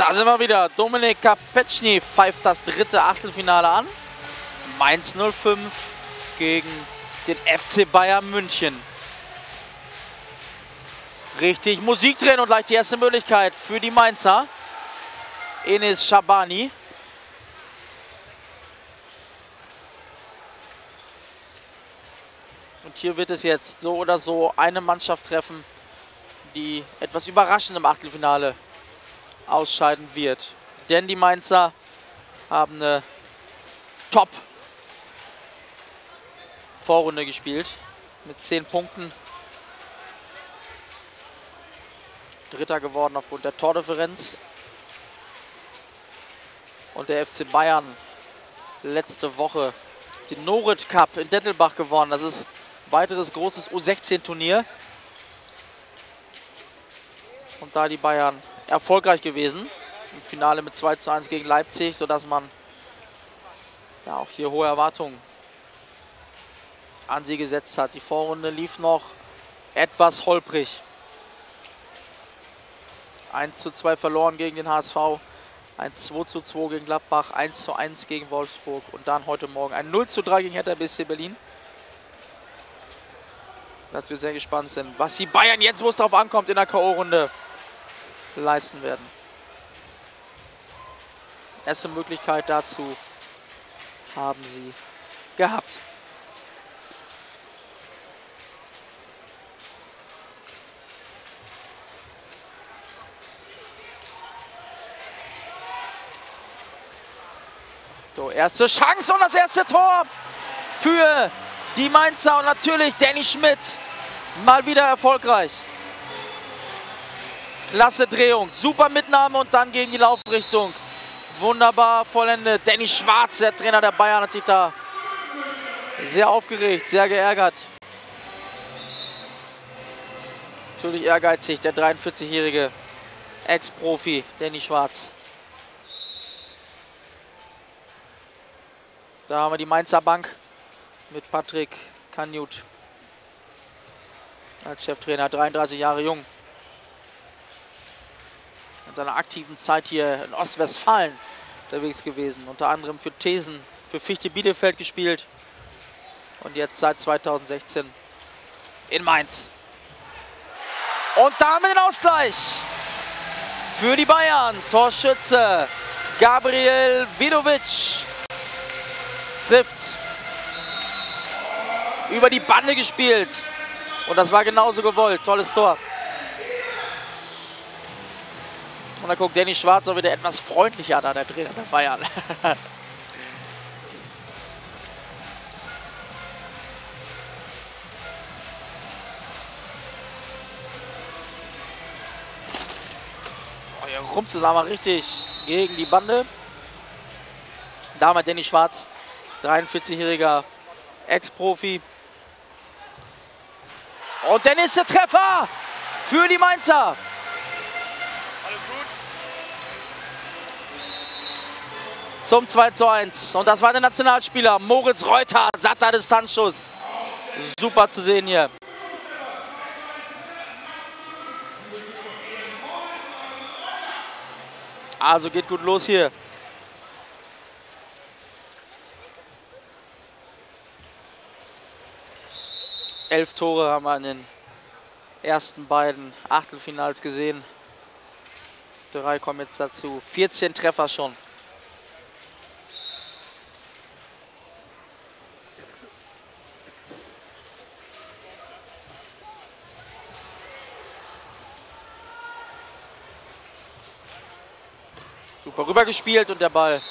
Da sind wir wieder. Dominik Kapeczny pfeift das dritte Achtelfinale an. Mainz 05 gegen den FC Bayern München. Richtig Musik drin und gleich die erste Möglichkeit für die Mainzer. Enis Schabani. Und hier wird es jetzt so oder so eine Mannschaft treffen, die etwas überraschend im Achtelfinale ausscheiden wird. Denn die Mainzer haben eine Top-Vorrunde gespielt mit 10 Punkten. Dritter geworden aufgrund der Tordifferenz. Und der FC Bayern letzte Woche den Norit Cup in Dettelbach gewonnen. Das ist ein weiteres großes U16-Turnier. Und da die Bayern erfolgreich gewesen. Im Finale mit 2:1 gegen Leipzig, sodass man ja auch hier hohe Erwartungen an sie gesetzt hat. Die Vorrunde lief noch etwas holprig. 1:2 verloren gegen den HSV, ein 2:2 gegen Gladbach, 1:1 gegen Wolfsburg und dann heute Morgen ein 0:3 gegen Hertha BSC Berlin. Dass wir sehr gespannt sind, was die Bayern jetzt, wo es darauf ankommt, in der K.O.-Runde leisten werden. Erste Möglichkeit dazu haben sie gehabt. So, erste Chance und das erste Tor für die Mainzer und natürlich Danny Schmidt. Mal wieder erfolgreich. Klasse Drehung, super Mitnahme und dann gegen die Laufrichtung. Wunderbar vollendet. Danny Schwarz, der Trainer der Bayern, hat sich da sehr aufgeregt, sehr geärgert. Natürlich ehrgeizig, der 43-jährige Ex-Profi Danny Schwarz. Da haben wir die Mainzer Bank mit Patrick Kanjut als Cheftrainer, 33 Jahre jung. In seiner aktiven Zeit hier in Ostwestfalen unterwegs gewesen. Unter anderem für Thesen, für Fichte Bielefeld gespielt. Und jetzt seit 2016 in Mainz. Und damit den Ausgleich für die Bayern. Torschütze Gabriel Vidovic trifft. Über die Bande gespielt. Und das war genauso gewollt. Tolles Tor. Und da guckt Danny Schwarz auch wieder etwas freundlicher da, der Trainer der Bayern. Oh, hier rumpft es aber richtig gegen die Bande. Da haben wir Danny Schwarz, 43-jähriger Ex-Profi. Und der nächste Treffer für die Mainzer. Alles gut? Zum 2:1. Und das war der Nationalspieler Moritz Reuter. Satter Distanzschuss. Super zu sehen hier. Also geht gut los hier. Elf Tore haben wir in den ersten beiden Achtelfinals gesehen. 3 kommen jetzt dazu. 14 Treffer schon. Super rübergespielt und der Ball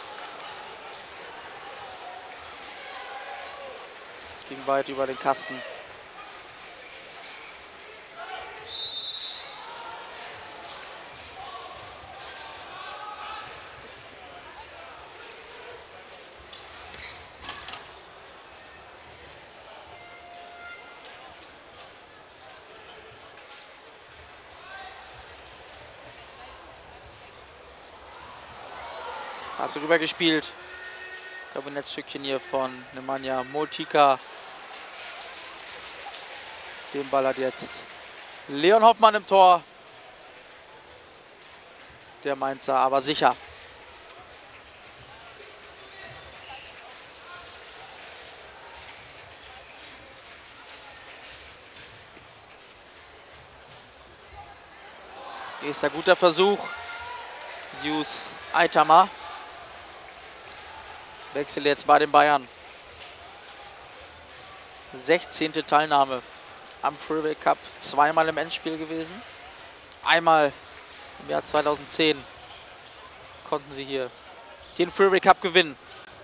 ging weit über den Kasten. Hast du rübergespielt. Kabinettstückchen hier von Nemanja Multika. Den Ball hat jetzt Leon Hoffmann im Tor. der Mainzer, aber sicher. Nächster guter Versuch. Yus Aitama. Wechsel jetzt bei den Bayern. 16. Teilnahme am Freeway Cup. Zweimal im Endspiel gewesen. Einmal im Jahr 2010 konnten sie hier den Freeway Cup gewinnen.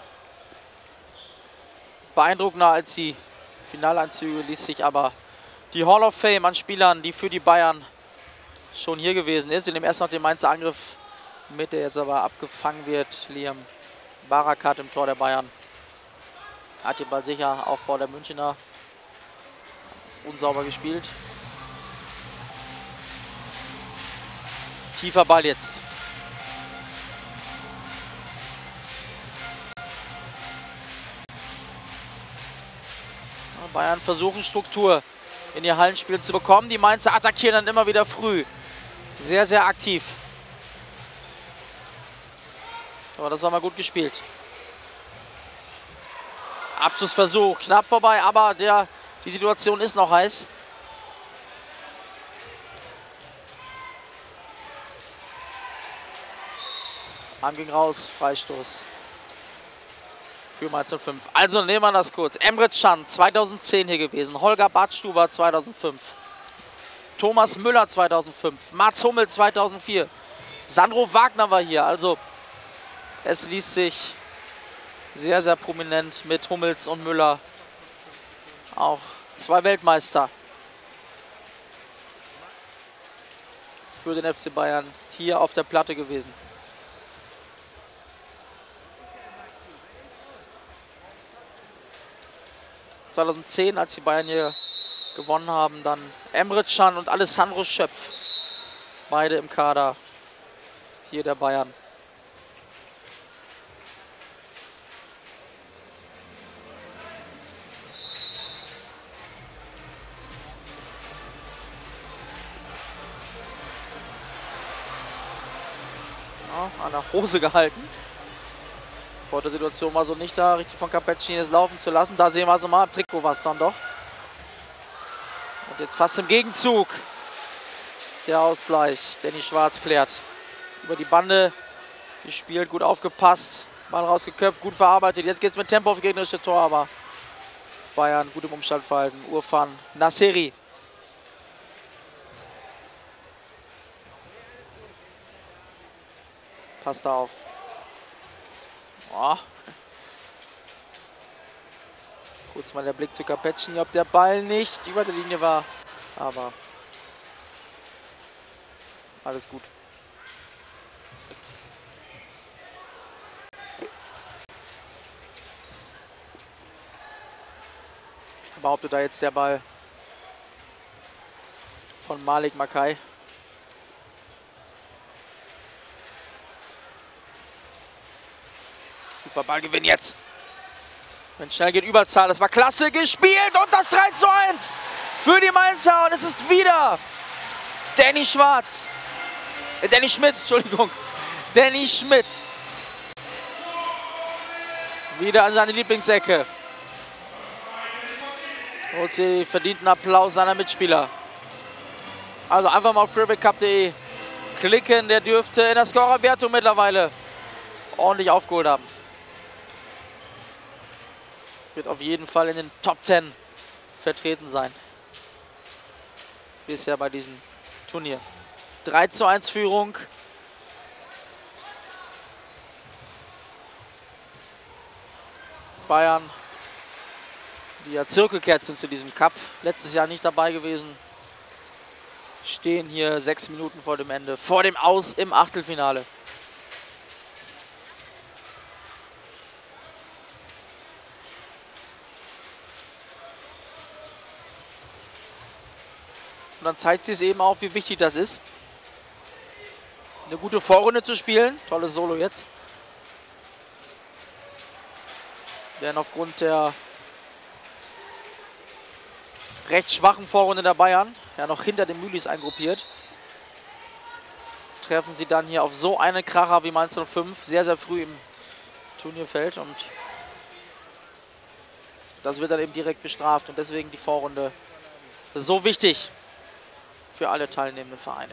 Beeindruckender als die Finaleinzüge ließ sich aber die Hall of Fame an Spielern, die für die Bayern schon hier gewesen ist. Wir nehmen erst noch den Mainzer Angriff mit, der jetzt aber abgefangen wird. Liam Barakat im Tor der Bayern. Hat den Ball sicher. Aufbau der Münchner. Unsauber gespielt. Tiefer Ball jetzt. Bayern versuchen Struktur in ihr Hallenspiel zu bekommen. Die Mainzer attackieren dann immer wieder früh. Sehr, sehr aktiv. Aber das war mal gut gespielt. Abschlussversuch, knapp vorbei, aber die Situation ist noch heiß. Arm ging raus, Freistoß für Mainz 05. Also nehmen wir das kurz. Emre Can 2010 hier gewesen, Holger Badstuber 2005, Thomas Müller 2005, Mats Hummel 2004, Sandro Wagner war hier. Also es ließ sich sehr, sehr prominent mit Hummels und Müller. Auch zwei Weltmeister für den FC Bayern hier auf der Platte gewesen. (2010), als die Bayern hier gewonnen haben, dann Emre Can und Alessandro Schöpf. Beide im Kader hier der Bayern. An der Hose gehalten. Vor der Situation war so nicht da, richtig von Capecchini es laufen zu lassen. Da sehen wir so mal, im Trikot war es dann doch. Und jetzt fast im Gegenzug der Ausgleich. Danny Schwarz klärt über die Bande gespielt, gut aufgepasst. Ball rausgeköpft, gut verarbeitet. Jetzt geht es mit Tempo auf gegnerische Tor, aber Bayern gut im Umschaltverhalten. Urfan Nasseri. Passt da auf. Oh. Kurz mal der Blick zu Capecchini, ob der Ball nicht über der Linie war. Aber alles gut. Behauptet da jetzt der Ball von Malik Mackay. Super Ballgewinn jetzt. Wenn schnell geht, Überzahl. Das war klasse gespielt und das 3:1 für die Mainzer. Und es ist wieder Danny Schwarz. Danny Schmidt, Entschuldigung. Danny Schmidt. Wieder an seine Lieblingsecke. Holt sie verdienten Applaus seiner Mitspieler. Also einfach mal auf freewaycup.de klicken. Der dürfte in der Scorerwertung mittlerweile ordentlich aufgeholt haben. Wird auf jeden Fall in den Top 10 vertreten sein. Bisher bei diesem Turnier. 3:1 Führung. Bayern, die ja zurückgekehrt sind zu diesem Cup. Letztes Jahr nicht dabei gewesen. Stehen hier 6 Minuten vor dem Ende. Vor dem Aus im Achtelfinale. Und dann zeigt sie es eben auch, wie wichtig das ist, eine gute Vorrunde zu spielen. Tolles Solo jetzt. Denn aufgrund der recht schwachen Vorrunde der Bayern, ja noch hinter den Mühlis eingruppiert, treffen sie dann hier auf so einen Kracher wie Mainz 05 sehr, sehr früh im Turnierfeld. Und das wird dann eben direkt bestraft. Und deswegen die Vorrunde so wichtig für alle teilnehmenden Vereine.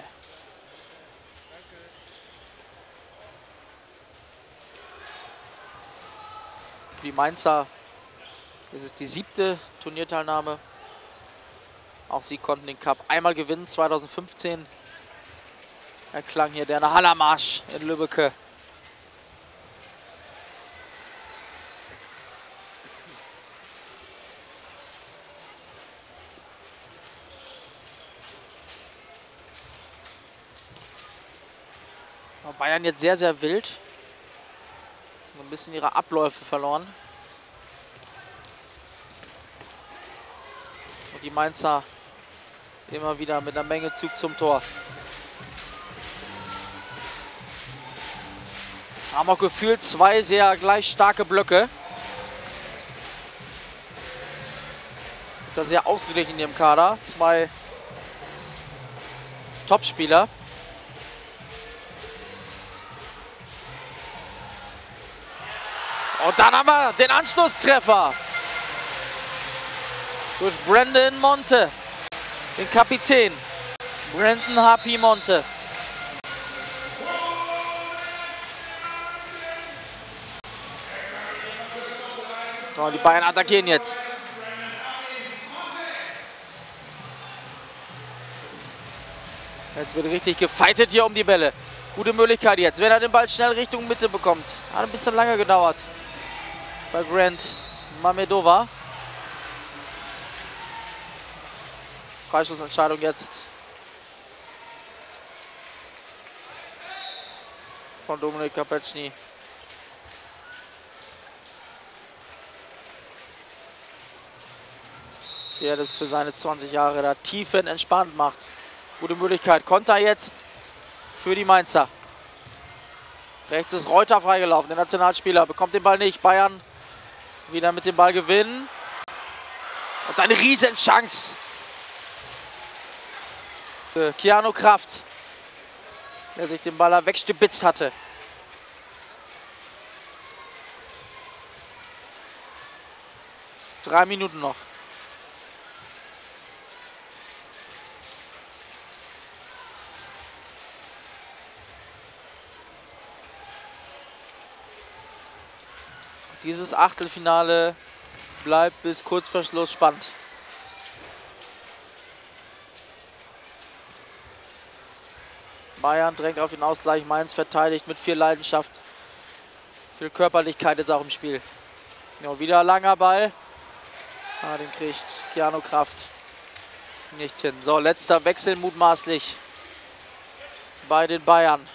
Für die Mainzer ist es die 7. Turnierteilnahme. Auch sie konnten den Cup einmal gewinnen, 2015. Erklang hier der Hallermarsch in Lübbecke. Bayern jetzt sehr, sehr wild. Ein bisschen ihre Abläufe verloren. Und die Mainzer immer wieder mit einer Menge Zug zum Tor. Haben auch gefühlt 2 sehr gleich starke Blöcke. Da sehr ausgeglichen in ihrem Kader. 2 Topspieler. Und dann haben wir den Anschlusstreffer durch Brandon Monte, den Kapitän. Brandon Happy Monte. So, die Bayern attackieren jetzt. Jetzt wird richtig gefightet hier um die Bälle. Gute Möglichkeit jetzt, wenn er den Ball schnell Richtung Mitte bekommt. Hat ein bisschen lange gedauert bei Grant Mamedova. Freistoßentscheidung jetzt von Dominik Kapeczny. Der das für seine 20 Jahre da tiefenentspannt macht. Gute Möglichkeit. Konter jetzt für die Mainzer. Rechts ist Reuter freigelaufen, der Nationalspieler. Bekommt den Ball nicht. Bayern wieder mit dem Ball gewinnen. Und eine Riesenchance für Keanu Kraft, der sich den Ball da wegstibitzt hatte. Drei Minuten noch. Dieses Achtelfinale bleibt bis kurz vor Schluss spannend. Bayern drängt auf den Ausgleich, Mainz verteidigt mit viel Leidenschaft. Viel Körperlichkeit ist auch im Spiel. Ja, wieder langer Ball. Ah, den kriegt Keanu Kraft nicht hin. So, letzter Wechsel mutmaßlich bei den Bayern.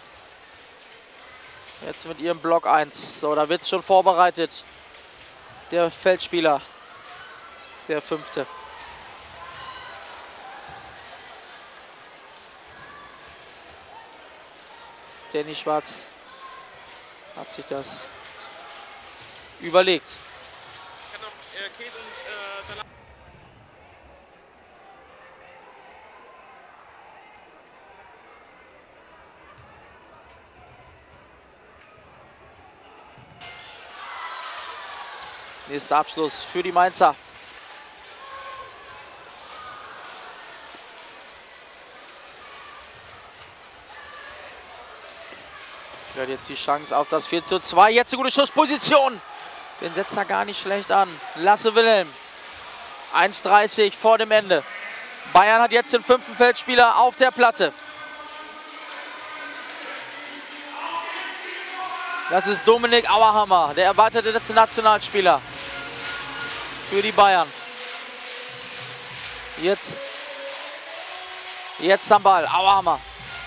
Jetzt mit ihrem Block 1. So, da wird es schon vorbereitet. Der Feldspieler, der 5. Danny Schwarz hat sich das überlegt. Ich kann noch Käse und Salat. Nächster Abschluss für die Mainzer. Ja, jetzt die Chance auf das 4:2. Jetzt eine gute Schussposition. Den setzt er gar nicht schlecht an. Lasse Wilhelm. 1:30 vor dem Ende. Bayern hat jetzt den 5. Feldspieler auf der Platte. Das ist Dominik Auerhammer, der erweiterte Nationalspieler für die Bayern. Jetzt am Ball, Auerhammer.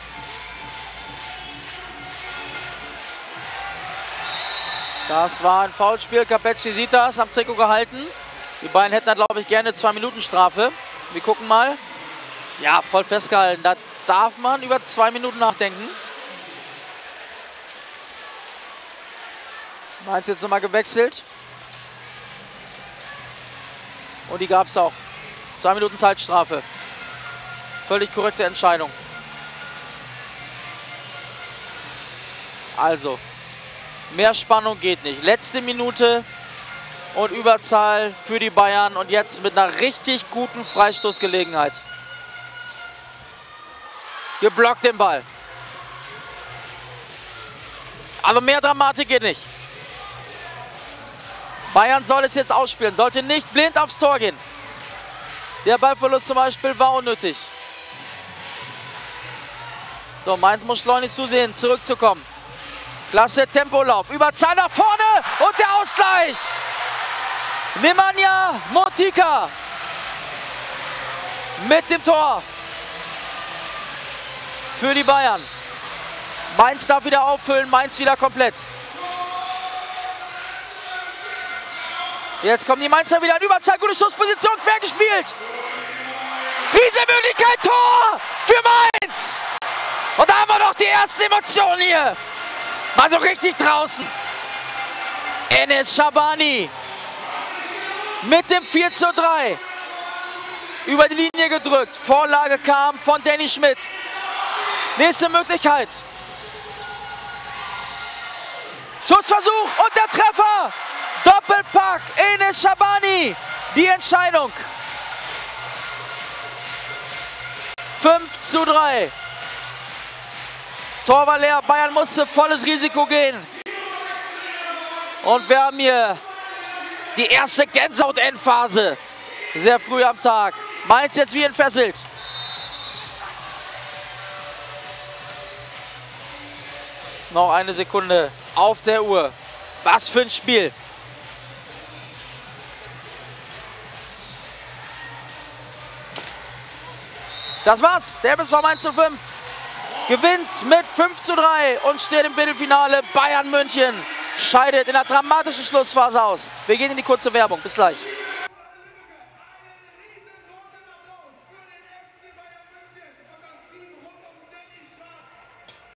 Das war ein Foulspiel, Kapeczny sieht das, am Trikot gehalten. Die Bayern hätten da, glaube ich, gerne 2 Minuten Strafe. Wir gucken mal. Ja, voll festgehalten. Da darf man über 2 Minuten nachdenken. Mainz jetzt nochmal gewechselt. Und die gab es auch. 2 Minuten Zeitstrafe. Völlig korrekte Entscheidung. Also, mehr Spannung geht nicht. Letzte Minute und Überzahl für die Bayern und jetzt mit einer richtig guten Freistoßgelegenheit. Geblockt den Ball. Also mehr Dramatik geht nicht. Bayern soll es jetzt ausspielen, sollte nicht blind aufs Tor gehen. Der Ballverlust zum Beispiel war unnötig. So, Mainz muss schleunig zusehen, zurückzukommen. Klasse Tempolauf, Überzahl nach vorne und der Ausgleich. Nemanja Motika mit dem Tor für die Bayern. Mainz darf wieder auffüllen, Mainz wieder komplett. Jetzt kommen die Mainzer wieder in Überzahl, gute Schussposition, quer gespielt. Riesenmöglichkeit, Tor für Mainz. Und da haben wir noch die ersten Emotionen hier. Mal so richtig draußen. Enes Shabani mit dem 4:3. Über die Linie gedrückt. Vorlage kam von Danny Schmidt. Nächste Möglichkeit. Schussversuch und der Treffer. Doppelpack, Enes Shabani. Die Entscheidung. 5:3. Tor war leer, Bayern musste volles Risiko gehen. Und wir haben hier die erste Gänsehaut-Endphase. Sehr früh am Tag. Mainz jetzt wie entfesselt. Noch eine Sekunde auf der Uhr. Was für ein Spiel. Das war's. Der MSV Mainz 05 gewinnt mit 5:3 und steht im Viertelfinale. Bayern München scheidet in der dramatischen Schlussphase aus. Wir gehen in die kurze Werbung. Bis gleich.